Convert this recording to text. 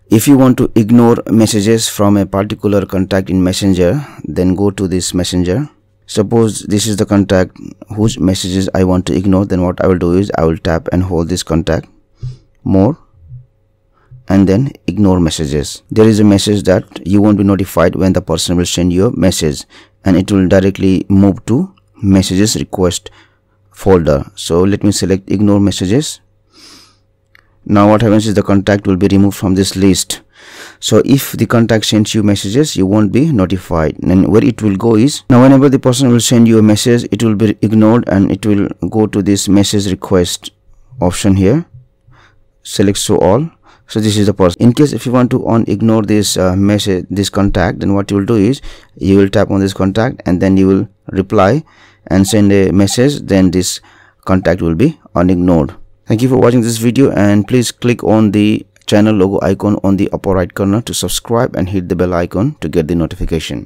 If you want to ignore messages from a particular contact in Messenger, then go to this Messenger. Suppose this is the contact whose messages I want to ignore, then what I will do is I will tap and hold this contact, more, and then ignore messages. There is a message that you won't be notified when the person will send you a message, and it will directly move to messages request folder. So let me select ignore messages. Now what happens is the contact will be removed from this list. So if the contact sends you messages, you won't be notified. And where it will go is, now whenever the person will send you a message, it will be ignored and it will go to this message request option here. Select show all. So this is the person. In case if you want to ignore this message, this contact, then what you will do is you will tap on this contact and then you will reply and send a message. Then this contact will be unignored. Thank you for watching this video, and please click on the channel logo icon on the upper right corner to subscribe and hit the bell icon to get the notification.